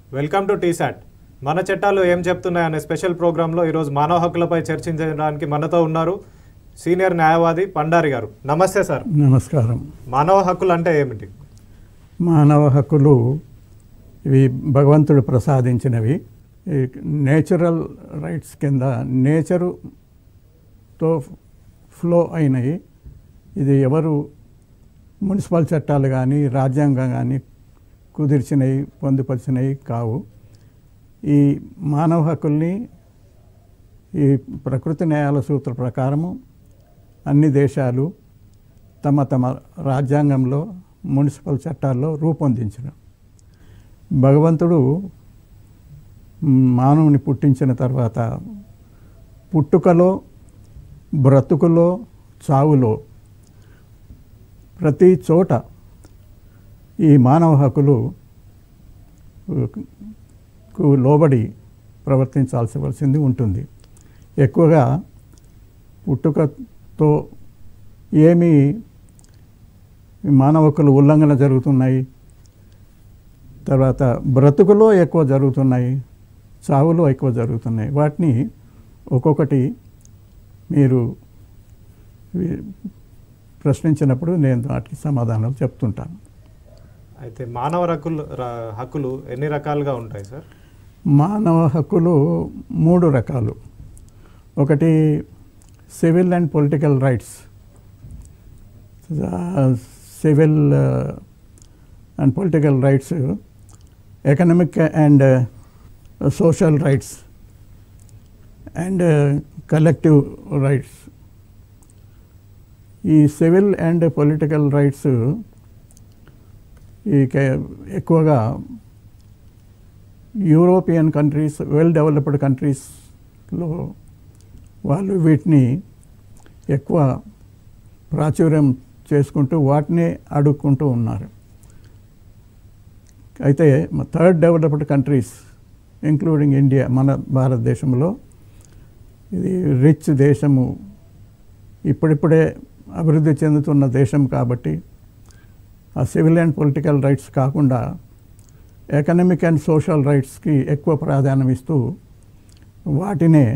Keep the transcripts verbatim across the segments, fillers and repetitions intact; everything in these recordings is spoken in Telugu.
Welcome to T-SAT. మన చట్టాలు ఏం చెప్తున్నాయనే స్పెషల్ ప్రోగ్రాంలో ఈరోజు మానవ హక్కులపై చర్చించడానికి మనతో ఉన్నారు సీనియర్ న్యాయవాది పండారి గారు. నమస్తే సార్. నమస్కారం. మానవ హక్కులు అంటే ఏమిటి? మానవ హక్కులు ఇవి భగవంతుడు ప్రసాదించినవి. నేచురల్ రైట్స్ కింద నేచరుతో ఫ్లో అయినవి. ఇది ఎవరు మున్సిపల్ చట్టాలు కానీ రాజ్యాంగం కానీ కుదిర్చినవి పొందుపరిచినవి కావు. ఈ మానవ హక్కుల్ని ఈ ప్రకృతి న్యాయాల సూత్ర ప్రకారము అన్ని దేశాలు తమ తమ రాజ్యాంగంలో మున్సిపల్ చట్టాల్లో రూపొందించిన. భగవంతుడు మానవుని పుట్టించిన తర్వాత పుట్టుకలో, బ్రతుకులో, చావులో ప్రతి చోట ఈ మానవ హక్కులు కు లోబడి ప్రవర్తించాల్సి ఉంటుంది. ఎక్కువగా పుట్టుకతో ఏమి మానవ హక్కులు ఉల్లంఘన జరుగుతున్నాయి, తర్వాత బ్రతుకులో ఎక్కువ జరుగుతున్నాయి, చావులో ఎక్కువ జరుగుతున్నాయి. వాటిని ఒక్కొక్కటి మీరు ప్రశ్నించినప్పుడు నేను వాటికి సమాధానాలు చెప్తుంటాను. అయితే మానవ హక్కులు హక్కులు ఎన్ని రకాలుగా ఉంటాయి సార్? మానవ హక్కులు మూడు రకాలు. ఒకటి civil and political rights. Civil and political rights, economic and social rights and collective rights. ఈ సివిల్ అండ్ పొలిటికల్ రైట్స్ ఈ ఎక్కువగా యూరోపియన్ కంట్రీస్, వెల్ డెవలప్డ్ కంట్రీస్లో వాళ్ళు వీటిని ఎక్కువ ప్రాచుర్యం చేసుకుంటూ వాటిని అడుక్కుంటూ ఉన్నారు. అయితే third developed countries including India, మన భారతదేశంలో ఇది రిచ్ దేశము, ఇప్పుడిప్పుడే అభివృద్ధి చెందుతున్న దేశం కాబట్టి ఆ సివిల్ అండ్ పొలిటికల్ రైట్స్ కాకుండా ఎకనామిక్ అండ్ సోషల్ రైట్స్కి ఎక్కువ ప్రాధాన్యం ఇస్తూ వాటినే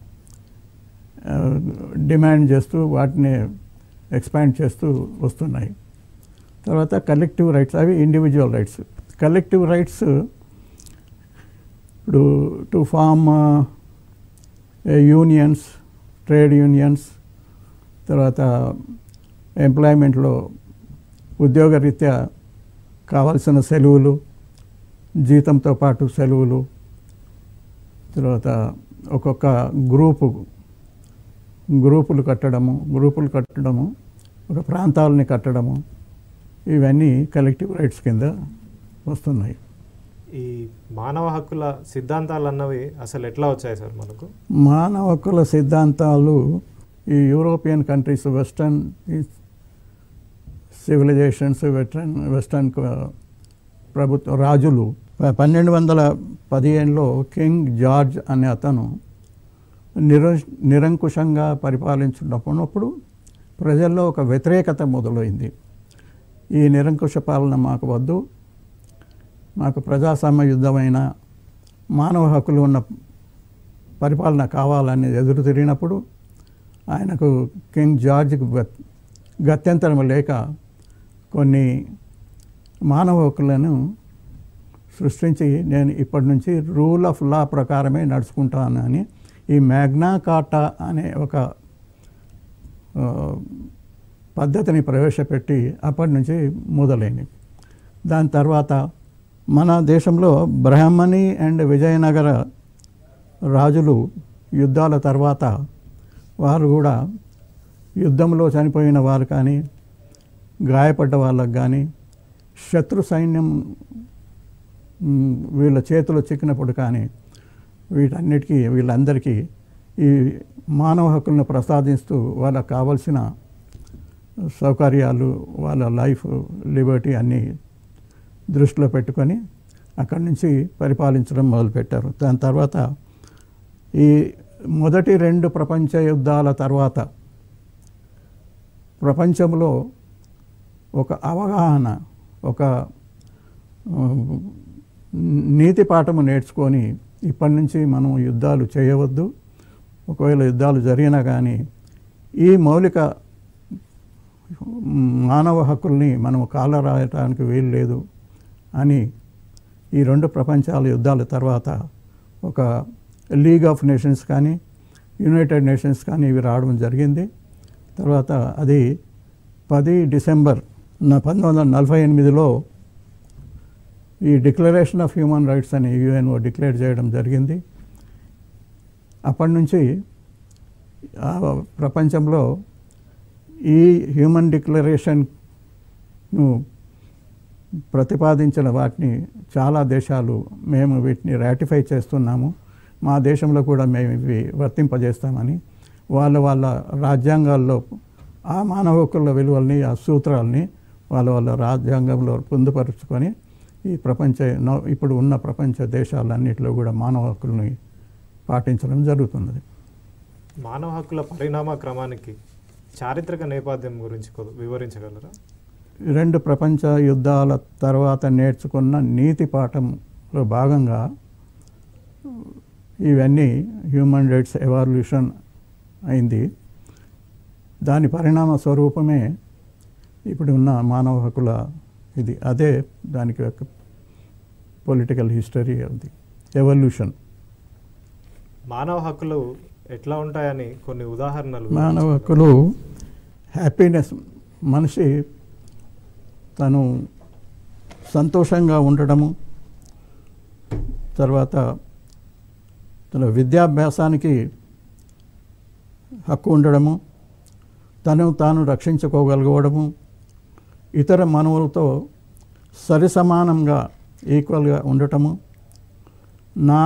డిమాండ్ చేస్తూ వాటిని ఎక్స్పాండ్ చేస్తూ వస్తున్నాయి. తర్వాత కలెక్టివ్ రైట్స్, అవి ఇండివిజువల్ రైట్స్. కలెక్టివ్ రైట్స్ ఇప్పుడు to form unions, trade unions, తర్వాత ఎంప్లాయ్మెంట్లో ఉద్యోగరీత్యా కావాల్సిన సెలవులు, జీతంతో పాటు సెలవులు, తర్వాత ఒక్కొక్క గ్రూపు గ్రూపులు కట్టడము గ్రూపులు కట్టడము ఒక ప్రాంతాలని కట్టడము, ఇవన్నీ కలెక్టివ్ రైట్స్ కింద వస్తున్నాయి. ఈ మానవ హక్కుల సిద్ధాంతాలు అన్నవి అసలు ఎట్లా వచ్చాయి సార్ మనకు? మానవ హక్కుల సిద్ధాంతాలు ఈ European countries, western civilizations, western western ప్రభుత్వ రాజులు పన్నెండు వందల పదిహేనులో కింగ్ జార్జ్ అనే అతను నిర నిరంకుశంగా పరిపాలించున్నప్పుడు ప్రజల్లో ఒక వ్యతిరేకత మొదలైంది. ఈ నిరంకుశ పాలన మాకు వద్దు, మాకు ప్రజాస్వామ్య యుద్ధమైన మానవ హక్కులు ఉన్న పరిపాలన కావాలని ఎదురు తిరిగినప్పుడు ఆయనకు కింగ్ జార్జ్కి గత్యంతరం లేక కొన్ని మానవ హక్కులను సృష్టించి నేను ఇప్పటి నుంచి రూల్ ఆఫ్ లా ప్రకారమే నడుచుకుంటానని ఈ మ్యాగ్నా కార్టా అనే ఒక పద్ధతిని ప్రవేశపెట్టి అప్పటి నుంచి మొదలైంది. దాని తర్వాత మన దేశంలో బ్రహ్మణి అండ్ విజయనగర రాజులు యుద్ధాల తర్వాత వారు కూడా యుద్ధంలో చనిపోయిన వారు కానీ, గాయపడ్డ వాళ్ళకు కానీ, శత్రు సైన్యం వీళ్ళ చేతిలో చిక్కినప్పుడు కానీ వీటన్నిటికీ వీళ్ళందరికీ ఈ మానవ హక్కులను ప్రసాదిస్తూ వాళ్ళకు కావలసిన సౌకర్యాలు, వాళ్ళ లైఫ్, లిబర్టీ అన్నీ దృష్టిలో పెట్టుకొని అక్కడి నుంచి పరిపాలించడం మొదలుపెట్టారు. దాని తర్వాత ఈ మొదటి రెండు ప్రపంచ యుద్ధాల తర్వాత ప్రపంచంలో ఒక అవగాహన, ఒక నీతి పాఠము నేర్చుకొని ఇప్పటి నుంచి మనం యుద్ధాలు చేయవద్దు, ఒకవేళ యుద్ధాలు జరిగినా కానీ ఈ మౌలిక మానవ హక్కుల్ని మనం కాలరాయటానికి వీలు లేదు అని ఈ రెండు ప్రపంచాల యుద్ధాల తర్వాత ఒక లీగ్ ఆఫ్ నేషన్స్ కానీ యునైటెడ్ నేషన్స్ కానీ ఇవి రావడం జరిగింది. తర్వాత అది పది డిసెంబర్ పంతొమ్మిది వందల నలభై ఎనిమిదిలో ఈ డిక్లరేషన్ ఆఫ్ హ్యూమన్ రైట్స్ అని యుఎన్ఓ డిక్లేర్ చేయడం జరిగింది. అప్పటి నుంచి ప్రపంచంలో ఈ హ్యూమన్ డిక్లరేషన్ను ప్రతిపాదించిన వాటిని చాలా దేశాలు మేము వీటిని రాటిఫై చేస్తున్నాము, మా దేశంలో కూడా మేము ఇవి వర్తింపజేస్తామని వాళ్ళ వాళ్ళ రాజ్యాంగాల్లో ఆ మానవ హక్కుల విలువల్ని, ఆ సూత్రాలని వాళ్ళ వాళ్ళ రాజ్యాంగంలో పొందుపరుచుకొని ఈ ప్రపంచ ఇప్పుడు ఉన్న ప్రపంచ దేశాలన్నింటిలో కూడా మానవ హక్కుల్ని పాటించడం జరుగుతున్నది. మానవ హక్కుల పరిణామ క్రమానికి చారిత్రక నేపథ్యం గురించి వివరించగలరా? రెండు ప్రపంచ యుద్ధాల తర్వాత నేర్చుకున్న నీతి పాఠంలో భాగంగా ఇవన్నీ హ్యూమన్ రైట్స్ ఎవాల్యూషన్ అయింది. దాని పరిణామ స్వరూపమే ఇప్పుడు ఉన్న మానవ హక్కుల ఇది. అదే దానికి ఒక పొలిటికల్ హిస్టరీ అది ఎవల్యూషన్. మానవ హక్కులు ఎట్లా ఉంటాయని కొన్ని ఉదాహరణలు. మానవ హక్కులు హ్యాపీనెస్, మనిషి తను సంతోషంగా ఉండటము, తర్వాత తన విద్యాభ్యాసానికి హక్కు ఉండడము, తను తాను రక్షించుకోగలగడము, ఇతర మానవులతో సరిసమానంగా ఈక్వల్గా ఉండటము, నా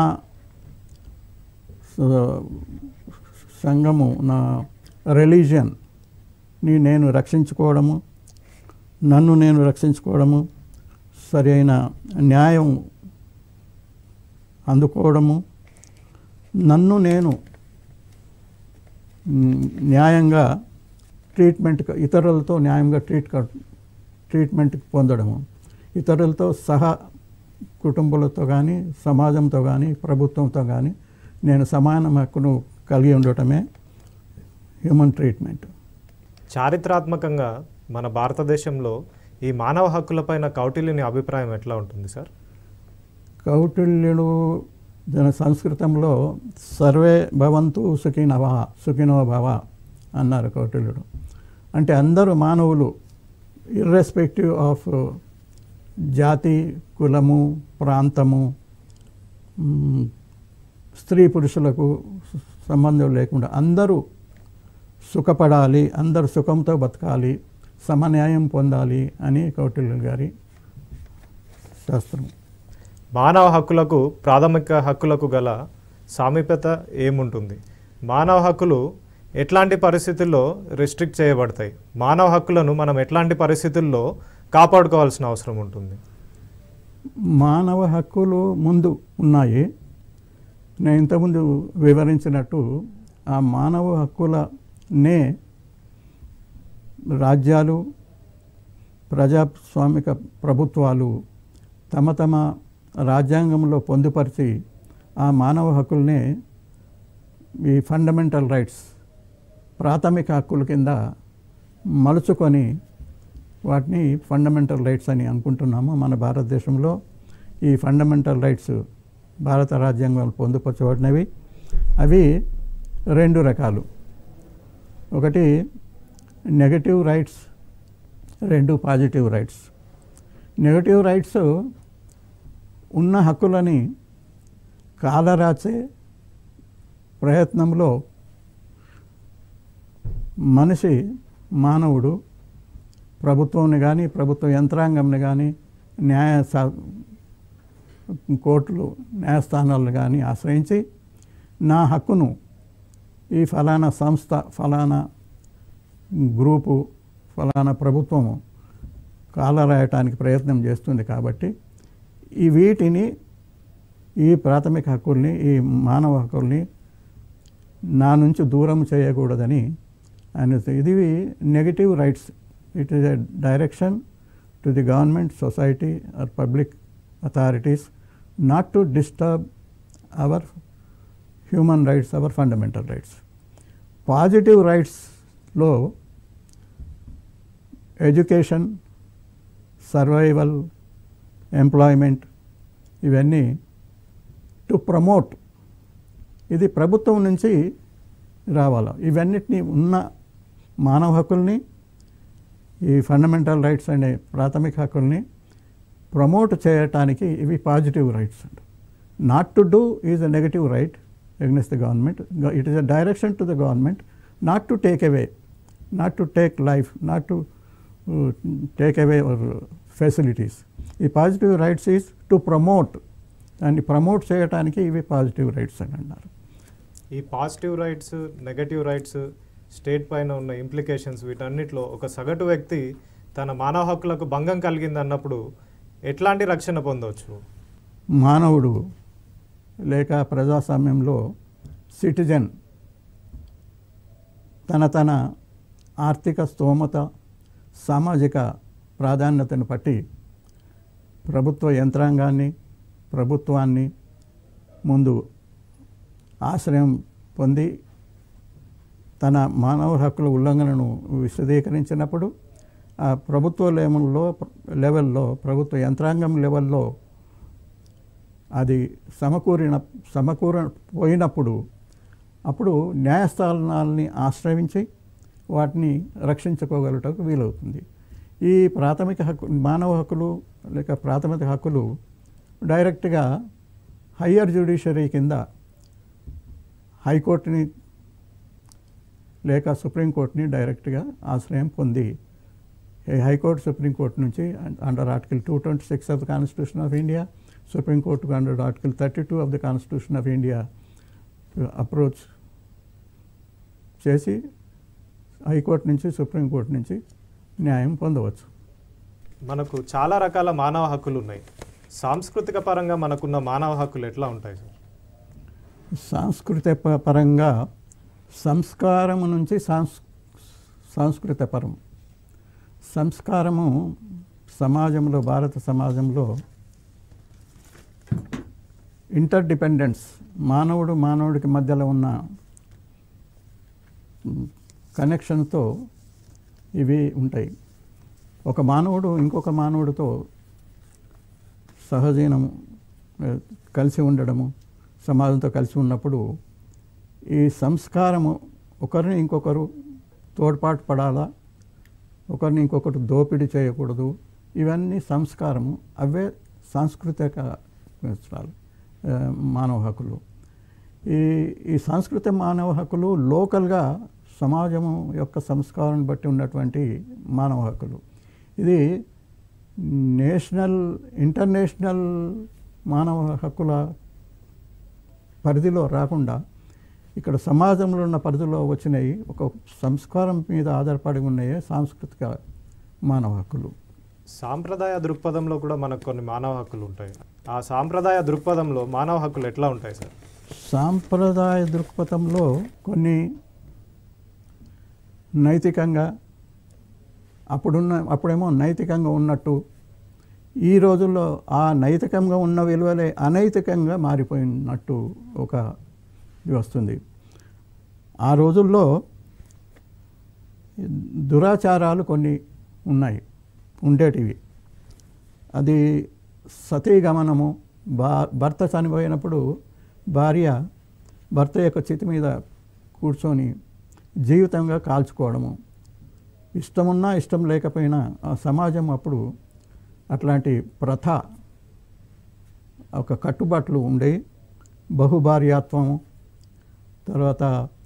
సంఘము నా రిలీజియన్ని నేను రక్షించుకోవడము, నన్ను నేను రక్షించుకోవడము, సరైన న్యాయం అందుకోవడము, నన్ను నేను న్యాయంగా ట్రీట్మెంట్, ఇతరులతో న్యాయంగా ట్రీట్ ట్రీట్మెంట్ పొందడము, ఇతరులతో సహా కుటుంబాలతో కానీ సమాజంతో కానీ ప్రభుత్వంతో కానీ నేను సమాన హక్కును కలిగి ఉండటమే హ్యూమన్ ట్రీట్మెంట్. చారిత్రాత్మకంగా మన భారతదేశంలో ఈ మానవ హక్కులపైన కౌటిల్యుని అభిప్రాయం ఎట్లా ఉంటుంది సార్? కౌటిల్యుడు జన సంస్కృతంలో సర్వే భవంతు సుఖినవ సుఖినో భవ అన్నారు కౌటిల్యుడు. అంటే అందరూ మానవులు ఇర్రెస్పెక్టివ్ ఆఫ్ జాతి, కులము, ప్రాంతము, స్త్రీ పురుషులకు సంబంధం లేకుండా అందరూ సుఖపడాలి, అందరూ సుఖంతో బతకాలి, సమన్యాయం పొందాలి అని కౌటిల్యుడు గారి శాస్త్రం. మానవ హక్కులకు ప్రాథమిక హక్కులకు గల సామీప్యత ఏముంటుంది? మానవ హక్కులు ఎట్లాంటి పరిస్థితుల్లో రెస్ట్రిక్ట్ చేయబడతాయి? మానవ హక్కులను మనం ఎట్లాంటి పరిస్థితుల్లో కాపాడుకోవాల్సిన అవసరం ఉంటుంది? మానవ హక్కులు ముందు ఉన్నాయి. నేను ఇంతకుముందు వివరించినట్టు ఆ మానవ హక్కులనే రాజ్యాలు, ప్రజాస్వామిక ప్రభుత్వాలు తమ తమ రాజ్యాంగంలో పొందుపరిచి ఆ మానవ హక్కుల్నే ఈ ఫండమెంటల్ రైట్స్, ప్రాథమిక హక్కుల కింద మలుచుకొని వాటిని ఫండమెంటల్ రైట్స్ అని అనుకుంటున్నాము. మన భారతదేశంలో ఈ ఫండమెంటల్ రైట్స్ భారత రాజ్యాంగంలో పొందుపరచబడినవి. అవి రెండు రకాలు. ఒకటి నెగటివ్ రైట్స్, రెండు పాజిటివ్ రైట్స్. నెగటివ్ రైట్స్ ఉన్న హక్కులని కాలరాచే ప్రయత్నంలో మనిషి, మానవుడు ప్రభుత్వాన్ని కానీ ప్రభుత్వ యంత్రాంగంని కానీ న్యాయ కోర్టులు, న్యాయస్థానాలను కానీ ఆశ్రయించి నా హక్కును ఈ ఫలానా సంస్థ, ఫలానా గ్రూపు, ఫలానా ప్రభుత్వము కాలరాయటానికి ప్రయత్నం చేస్తుంది కాబట్టి ఈ వీటిని, ఈ ప్రాథమిక హక్కుల్ని, ఈ మానవ హక్కుల్ని నా నుంచి దూరం చేయకూడదని ఆయన. ఇది negative rights. It is a direction to the government, society or public authorities not to disturb our human rights, our fundamental rights. Positive రైట్స్లో ఎడ్యుకేషన్, సర్వైవల్, ఎంప్లాయ్మెంట్ ఇవన్నీ టు ప్రమోట్, ఇది ప్రభుత్వం నుంచి రావాలి. ఇవన్నిటినీ ఉన్న మానవ హక్కుల్ని, ఈ ఫండమెంటల్ రైట్స్ అనే ప్రాథమిక హక్కుల్ని ప్రమోట్ చేయటానికి ఇవి పాజిటివ్ రైట్స్ అంట. Not to do is a negative right against the government. It is a direction to the government not to take away, not to take life, not to take away our facilities. ఈ positive rights is to promote, దాన్ని ప్రమోట్ చేయడానికి ఇవి పాజిటివ్ రైట్స్ అని అన్నారు. ఈ positive rights, negative rights, state పైన ఉన్న ఇంప్లికేషన్స్, వీటన్నిటిలో ఒక సగటు వ్యక్తి తన మానవ హక్కులకు భంగం కలిగింది అన్నప్పుడు ఎట్లాంటి రక్షణ పొందవచ్చు? మానవుడు లేక ప్రజాస్వామ్యంలో సిటిజన్ తన తన ఆర్థిక స్తోమత, సామాజిక ప్రాధాన్యతను బట్టి ప్రభుత్వ యంత్రాంగాన్ని, ప్రభుత్వాన్ని ముందు ఆశ్రయం పొంది తన మానవ హక్కుల ఉల్లంఘనను విశదీకరించినప్పుడు ఆ ప్రభుత్వ లెవెల్లో లెవెల్లో ప్రభుత్వ యంత్రాంగం లెవెల్లో అది సమకూరిన సమకూరపోయినప్పుడు అప్పుడు న్యాయస్థానాలని ఆశ్రయించి వాటిని రక్షించుకోగలుగుటకు వీలవుతుంది. ఈ ప్రాథమిక హక్కు, మానవ హక్కులు లేక ప్రాథమిక హక్కులు డైరెక్ట్గా హయ్యర్ జ్యుడిషియరీ కింద హైకోర్టుని లేక సుప్రీంకోర్టుని డైరెక్ట్గా ఆశ్రయం పొంది హైకోర్టు సుప్రీంకోర్టు నుంచి under article two twenty six of the constitution of India, సుప్రీంకోర్టుకు under article thirty two of the constitution of India approach చేసి హైకోర్టు నుంచి సుప్రీంకోర్టు నుంచి న్యాయం పొందవచ్చు. మనకు చాలా రకాల మానవ హక్కులు ఉన్నాయి. సాంస్కృతిక పరంగా మనకున్న మానవ హక్కులు ఎట్లా ఉంటాయి సార్? సాంస్కృతిక పరంగా సంస్కారము నుంచి సాంస్ సాంస్కృతిక పరం. సంస్కారము సమాజంలో, భారత సమాజంలో ఇంటర్ డిపెండెన్స్, మానవుడు మానవుడికి మధ్యలో ఉన్న కనెక్షన్తో ఇవి ఉంటాయి. ఒక మానవుడు ఇంకొక మానవుడితో సహజీవనము, కలిసి ఉండడము, సమాజంతో కలిసి ఉన్నప్పుడు ఈ సంస్కారము ఒకరిని ఇంకొకరు తోడ్పాటు పడాలా, ఒకరిని ఇంకొకరు దోపిడీ చేయకూడదు, ఇవన్నీ సంస్కారము. అవే సాంస్కృతిక మానవ హక్కులు. ఈ ఈ సాంస్కృతిక మానవ హక్కులు లోకల్గా సమాజము యొక్క సంస్కారాన్ని బట్టి ఉన్నటువంటి మానవ హక్కులు. ఇది నేషనల్, ఇంటర్నేషనల్ మానవ హక్కుల పరిధిలో రాకుండా ఇక్కడ సమాజంలో ఉన్న పరిధిలో వచ్చినాయి, ఒక సంస్కారం మీద ఆధారపడి ఉన్నాయి సాంస్కృతిక మానవ హక్కులు. సాంప్రదాయ దృక్పథంలో కూడా మనకు కొన్ని మానవ హక్కులు ఉంటాయి. ఆ సాంప్రదాయ దృక్పథంలో మానవ హక్కులు ఎట్లా ఉంటాయి సార్? సాంప్రదాయ దృక్పథంలో కొన్ని నైతికంగా, అప్పుడున్న అప్పుడేమో నైతికంగా ఉన్నట్టు, ఈ రోజుల్లో ఆ నైతికంగా ఉన్న విలువలే అనైతికంగా మారిపోయినట్టు ఒక ఇది వస్తుంది. ఆ రోజుల్లో దురాచారాలు కొన్ని ఉన్నాయి, ఉండేటివి. అది సతీగమనము, బా భర్త చనిపోయినప్పుడు భార్య భర్త యొక్క చితి మీద కూర్చొని జీవితంగా కాల్చుకోవడము, ఇష్టమున్నా ఇష్టం లేకపోయినా ఆ సమాజం అప్పుడు అట్లాంటి ప్రథ, ఒక కట్టుబాట్లు ఉండే. బహుభార్యాత్వము, తర్వాత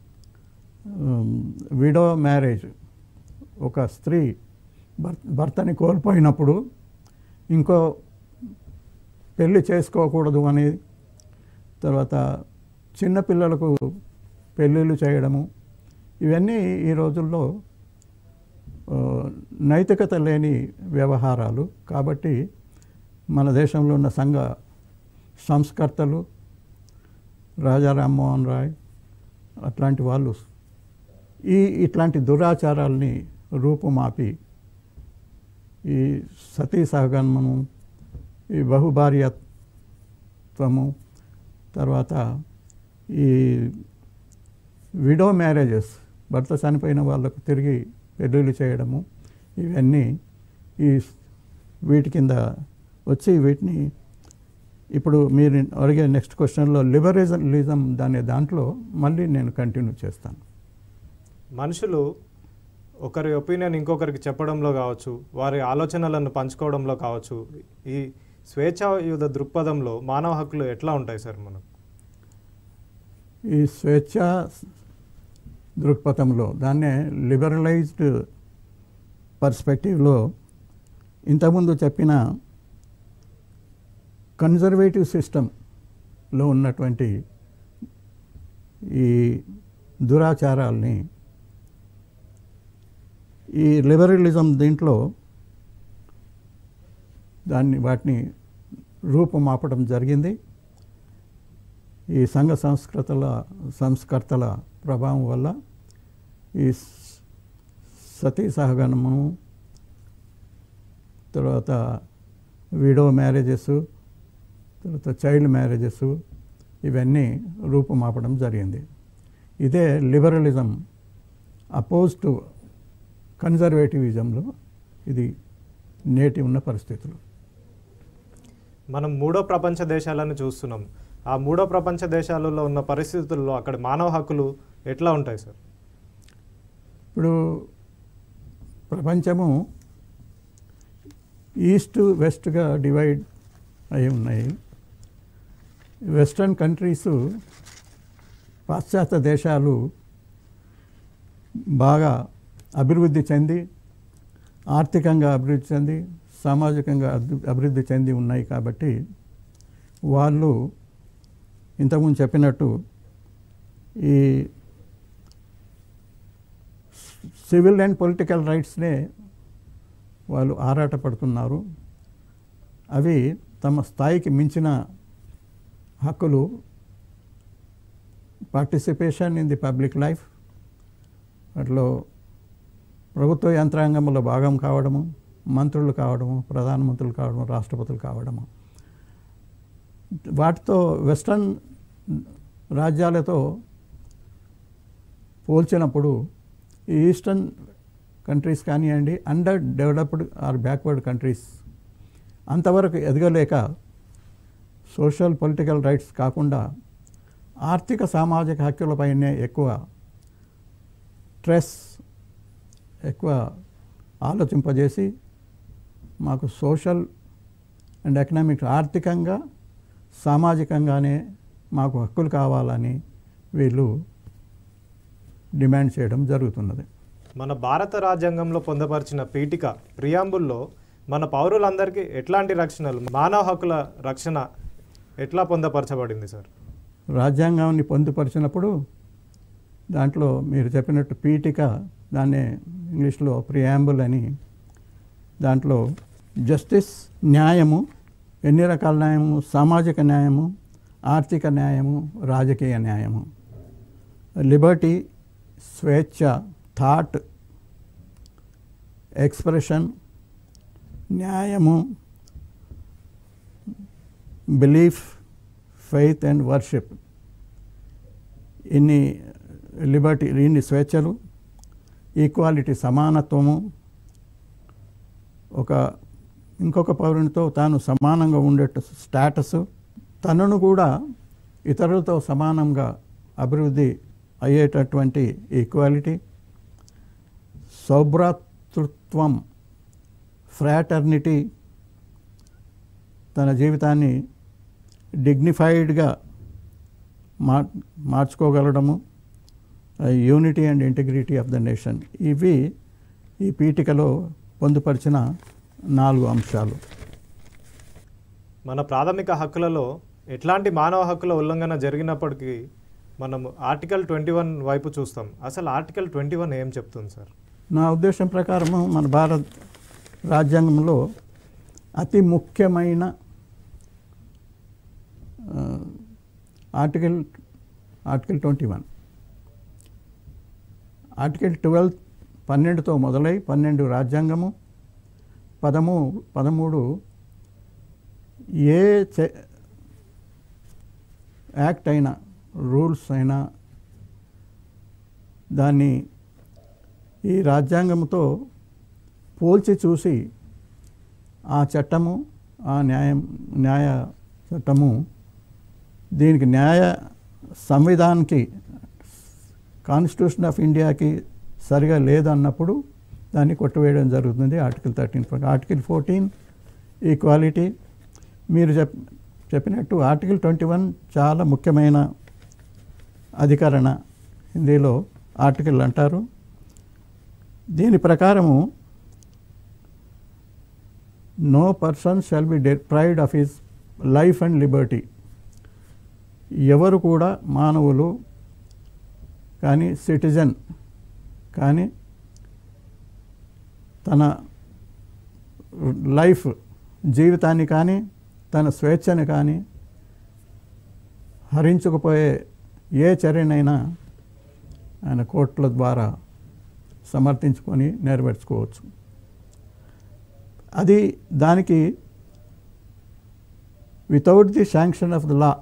విడో మ్యారేజ్, ఒక స్త్రీ భర్తని కోల్పోయినప్పుడు ఇంకో పెళ్ళి చేసుకోకూడదు అనేది, తర్వాత చిన్నపిల్లలకు పెళ్ళిళ్ళు చేయడము, ఇవన్నీ ఈ రోజుల్లో నైతికత లేని వ్యవహారాలు. కాబట్టి మన దేశంలో ఉన్న సంఘ సంస్కర్తలు, రాజా రామ్మోహన్ రాయ్ అట్లాంటి వాళ్ళు ఈ ఇట్లాంటి దురాచారాల్ని రూపుమాపి ఈ సతీ సహగమనం, ఈ బహుభార్య సమానత్వము, తర్వాత ఈ విడో మ్యారేజెస్, భర్త చనిపోయిన వాళ్ళకు తిరిగి పెళ్ళిళ్ళు చేయడము, ఇవన్నీ ఈ వీటి కింద వచ్చి వీటిని ఇప్పుడు మీరు అడిగే నెక్స్ట్ క్వశ్చన్లో లిబరలిజం దాని దాంట్లో మళ్ళీ నేను కంటిన్యూ చేస్తాను. మనుషులు ఒకరి ఒపీనియన్ ఇంకొకరికి చెప్పడంలో కావచ్చు, వారి ఆలోచనలను పంచుకోవడంలో కావచ్చు, ఈ స్వేచ్ఛాయుధ దృక్పథంలో మానవ హక్కులు ఎట్లా ఉంటాయి సార్ మనకు? ఈ స్వేచ్ఛ దృక్పథంలో దాన్నే లిబరలైజ్డ్ పర్స్పెక్టివ్లో ఇంతకుముందు చెప్పిన కన్జర్వేటివ్ సిస్టంలో ఉన్నటువంటి ఈ దురాచారాల్ని ఈ లిబరలిజం దీంట్లో దాన్ని వాటిని రూపుమాపడం జరిగింది. ఈ సంఘ సంస్కృతుల సంస్కర్తల ప్రభావం వల్ల ఈ సతీ సహగమనము, తర్వాత విడో మ్యారేజెస్, తర్వాత చైల్డ్ మ్యారేజెస్, ఇవన్నీ రూపుమాపడం జరిగింది. ఇదే లిబరలిజం అపోజ్ టు కన్జర్వేటివిజంలో ఇది నేటి ఉన్న పరిస్థితులు. మనం మూడో ప్రపంచ దేశాలను చూస్తున్నాం. ఆ మూడో ప్రపంచ దేశాలలో ఉన్న పరిస్థితుల్లో అక్కడ మానవ హక్కులు ఎట్లా ఉంటాయి సార్? ఇప్పుడు ప్రపంచము ఈస్ట్ వెస్ట్గా డివైడ్ అయి ఉన్నాయి. వెస్ట్రన్ కంట్రీసు, పాశ్చాత్య దేశాలు బాగా అభివృద్ధి చెంది, ఆర్థికంగా అభివృద్ధి చెంది, సామాజికంగా అభివృద్ధి చెంది ఉన్నాయి. కాబట్టి వాళ్ళు ఇంతకుముందు చెప్పినట్టు ఈ సివిల్ అండ్ పొలిటికల్ రైట్స్నే వాళ్ళు ఆరాటపడుతున్నారు. అవి తమ స్థాయికి మించిన హక్కులు, participation in the public life, అట్లో ప్రభుత్వ యంత్రాంగంలో భాగం కావడము, మంత్రులు కావడము, ప్రధానమంత్రులు కావడము, రాష్ట్రపతులు కావడము, వాటితో వెస్ట్రన్ రాజ్యాలతో పోల్చినప్పుడు ఈ ఈస్టర్న్ కంట్రీస్ కానివ్వండి, under developed or backward countries అంతవరకు ఎదగలేక సోషల్ పొలిటికల్ రైట్స్ కాకుండా ఆర్థిక సామాజిక హక్కులపైనే ఎక్కువ స్ట్రెస్ ఎక్కువ ఆలోచింపజేసి మాకు సోషల్ అండ్ ఎకనామిక్ ఆర్థికంగా సామాజికంగానే మాకు హక్కులు కావాలని వీళ్ళు డిమాండ్ చేయడం జరుగుతున్నది. మన భారత రాజ్యాంగంలో పొందపరిచిన పీఠిక ప్రియాంబుల్లో మన పౌరులందరికీ ఎట్లాంటి రక్షణలు, మానవ హక్కుల రక్షణ ఎట్లా పొందపరచబడింది సార్? రాజ్యాంగాన్ని పొందుపరిచినప్పుడు దాంట్లో మీరు చెప్పినట్టు పీఠిక, దాన్నే ఇంగ్లీష్లో ప్రియాంబుల్ అని, దాంట్లో జస్టిస్, న్యాయము, ఎన్ని రకాల న్యాయము, సామాజిక న్యాయము, ఆర్థిక న్యాయము, రాజకీయ న్యాయము, లిబర్టీ, స్వేచ్ఛ, థాట్, ఎక్స్ప్రెషన్, న్యాయము, బిలీఫ్, ఫెయిత్ అండ్ వర్షిప్, ఇన్ని లిబర్టీ, ఇన్ని స్వేచ్ఛలు, ఈక్వాలిటీ, సమానత్వము, ఒక ఇంకొక పౌరునితో తాను సమానంగా ఉండేట స్టేటస్, తనను కూడా ఇతరులతో సమానంగా అభివృద్ధి అయ్యేటటువంటి ఈక్వాలిటీ, సౌభ్రాతృత్వం, ఫ్రాటర్నిటీ, తన జీవితాన్ని డిగ్నిఫైడ్గా మార్ మార్చుకోగలడము, unity and integrity of the nation, ఇవి ఈ పీఠికలో పొందుపరిచిన నాలుగు అంశాలు. మన ప్రాథమిక హక్కులలో ఎట్లాంటి మానవ హక్కుల ఉల్లంఘన జరిగినప్పటికీ మనము ఆర్టికల్ ట్వంటీ వన్ వైపు చూస్తాం. అసలు ఆర్టికల్ ట్వంటీ వన్ ఏం చెప్తుంది సార్? నా ఉద్దేశం ప్రకారము మన భారత రాజ్యాంగంలో అతి ముఖ్యమైన article article twenty one article twelve పన్నెండుతో మొదలై పన్నెండు రాజ్యాంగము, పదము పదమూడు ఏ యాక్ట్ అయినా రూల్స్ అయినా దాన్ని ఈ రాజ్యాంగంతో పోల్చి చూసి ఆ చట్టము ఆ న్యాయం న్యాయ చట్టము దీనికి న్యాయ సంవిధానానికి కాన్స్టిట్యూషన్ ఆఫ్ ఇండియాకి సరిగా లేదన్నప్పుడు దాన్ని కొట్టివేయడం జరుగుతుంది article thirteen article fourteen equality మీరు చెప్ చెప్పినట్టు ఆర్టికల్ ట్వంటీ వన్ చాలా ముఖ్యమైన అధికరణ హిందీలో ఆర్టికల్ అంటారు. దీని ప్రకారము no person shall be deprived of his life and liberty. ఎవరు కూడా మానవులు కానీ సిటిజన్ కానీ తన లైఫ్ జీవితాన్ని కానీ తన స్వేచ్ఛని కానీ హరించుకుపోయే ఏ చర్యనైనా ఆయన కోర్టుల ద్వారా సమర్థించుకొని నెరవేర్చుకోవచ్చు. అది దానికి without the sanction of the law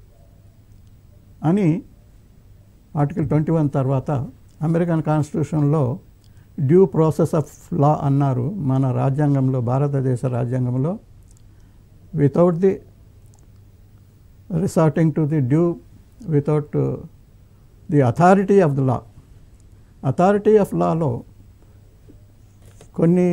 అని ఆర్టికల్ ట్వంటీ వన్ తర్వాత అమెరికన్ కాన్స్టిట్యూషన్లో డ్యూ ప్రాసెస్ ఆఫ్ లా అన్నారు. మన రాజ్యాంగంలో భారతదేశ రాజ్యాంగంలో without the resorting to the due without the authority of the law authority of లాలో కొన్ని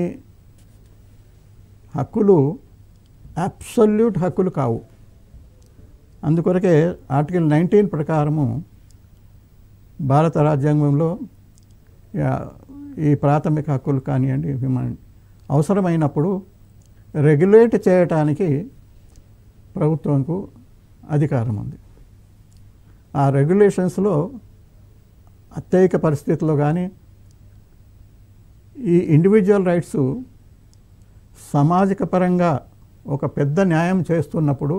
హక్కులు అబ్సల్యూట్ హక్కులు కావు. అందుకొరకే ఆర్టికల్ నైన్టీన్ ప్రకారము భారత రాజ్యాంగంలో ఈ ప్రాథమిక హక్కులు కానివ్వండి అవసరమైనప్పుడు రెగ్యులేట్ చేయటానికి ప్రభుత్వంకు అధికారం ఉంది. ఆ రెగ్యులేషన్స్లో అత్యయిక పరిస్థితుల్లో కానీ ఈ ఇండివిజువల్ రైట్స్ సామాజిక పరంగా ఒక పెద్ద న్యాయం చేస్తున్నప్పుడు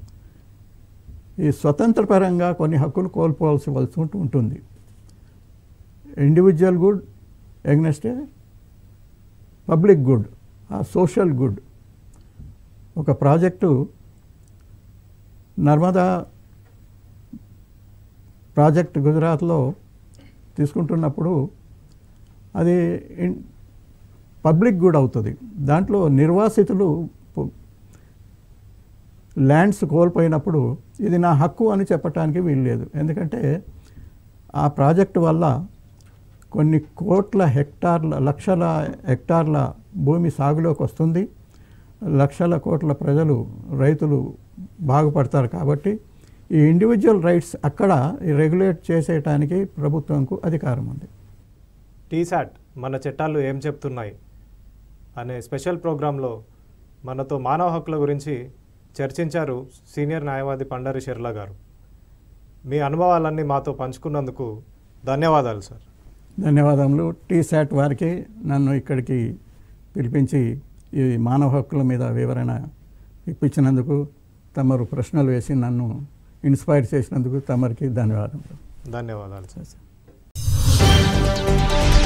ఈ స్వతంత్ర పరంగా కొన్ని హక్కులు కోల్పోవాల్సి వలసి ఉంటుంది. Individual good against a public good ఆ సోషల్ గుడ్. ఒక ప్రాజెక్టు నర్మదా ప్రాజెక్ట్ గుజరాత్లో తీసుకుంటున్నప్పుడు అది పబ్లిక్ గుడ్ అవుతుంది. దాంట్లో నిర్వాసితులు ల్యాండ్స్ కోల్పోయినప్పుడు ఇది నా హక్కు అని చెప్పటానికి వీలు లేదు. ఎందుకంటే ఆ ప్రాజెక్టు వల్ల కొన్ని కోట్ల హెక్టార్ల లక్షల హెక్టార్ల భూమి సాగులోకి వస్తుంది. లక్షల కోట్ల ప్రజలు రైతులు బాగుపడతారు. కాబట్టి ఈ ఇండివిజువల్ రైట్స్ అక్కడ రెగ్యులేట్ చేసేయటానికి ప్రభుత్వంకు అధికారం ఉంది. టీసాట్ మన చట్టాలు ఏం చెప్తున్నాయి అనే స్పెషల్ ప్రోగ్రాంలో మనతో మానవ హక్కుల గురించి చర్చించారు సీనియర్ న్యాయవాది పండారి షెర్లా గారు. మీ అనుభవాలన్నీ మాతో పంచుకున్నందుకు ధన్యవాదాలు సార్. ధన్యవాదములు. టీసాట్ వారికి నన్ను ఇక్కడికి పిలిపించి ఈ మానవ హక్కుల మీద వివరణ ఇప్పించినందుకు, తమరు ప్రశ్నలు వేసి నన్ను ఇన్స్పైర్ చేసినందుకు తమరికి ధన్యవాదములు. ధన్యవాదాలు సార్.